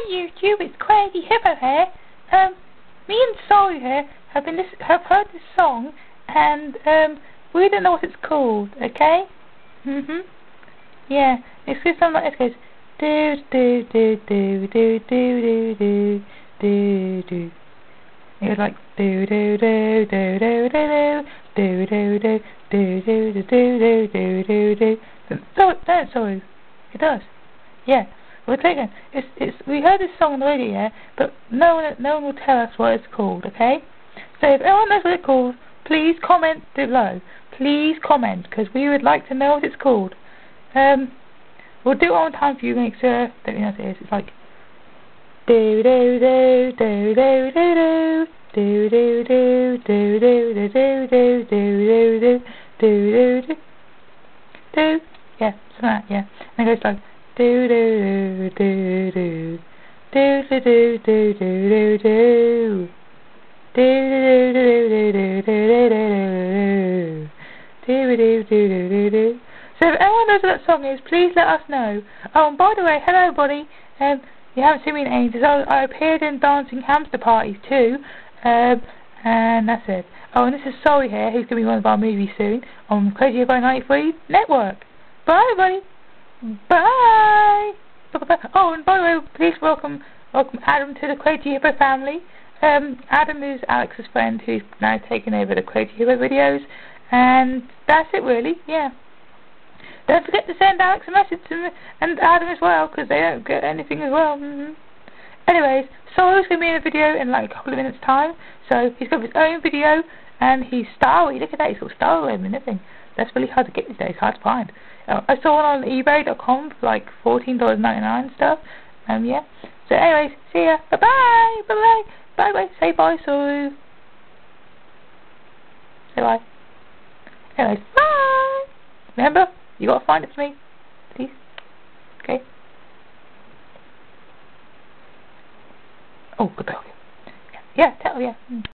YouTube, it's Crazy Hippo here. Me and Soul here have heard this song, and we don't know what it's called. Okay? Yeah, it's just something like this. Goes do do do do do do do do. It was like do do do do do do do do do do do do do do do do. So that's always it does. Yeah. We're taking we heard this song on the radio, yeah, but no one will tell us what it's called, okay? So if anyone knows what it's called, please comment below. Please comment, because we would like to know what it's called. We'll do it one time for you, make sure that you know what it is. It's like do do do do do do do do do do do do do do do do do do do. Yeah, something like that, yeah. And it goes like do do do do do do do do do do do do. So if anyone knows what that song is, please let us know. Oh, and by the way, hello everybody. You haven't seen me in ages. I appeared in Dancing Hamster Parties too. And that's it. Oh, and this is Sorry here, who's going to be one of our movies soon on Crazy Hippo 93 Network. Bye everybody. Bye. Oh, and by the way, please welcome Adam to the Crazy Hippo family. Adam is Alex's friend who's now taken over the Crazy Hippo videos, and that's it really. Yeah. Don't forget to send Alex a message and Adam as well, because they don't get anything as well. Anyways, Solo's going to be in a video in like a couple of minutes time, so he's got his own video, and he's Starry. Look at that, he's got Star Wars and everything. That's really hard to get these days, hard to find. I saw one on eBay.com for like $14.99 and stuff. Yeah. So anyways, see ya. Bye bye. Bye bye. Bye bye. Say bye, so. Say bye. Anyways, bye. Remember, you gotta find it for me, please. Okay. Oh, good. Yeah. Tell. Yeah.